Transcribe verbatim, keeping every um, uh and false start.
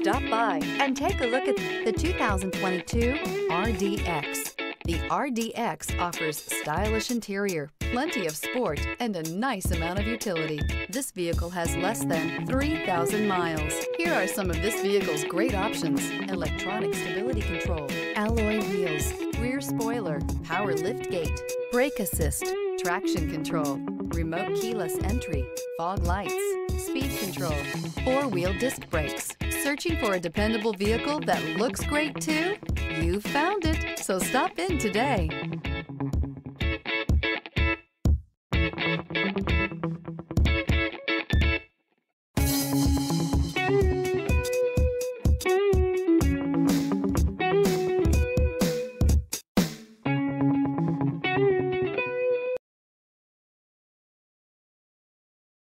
Stop by and take a look at the two thousand twenty-two R D X. The R D X offers stylish interior, plenty of sport, and a nice amount of utility. This vehicle has less than three thousand miles. Here are some of this vehicle's great options: electronic stability control, alloy wheels, rear spoiler, power lift gate, brake assist, traction control, remote keyless entry, fog lights, speed control, four-wheel disc brakes. Searching for a dependable vehicle that looks great too? You found it, so stop in today.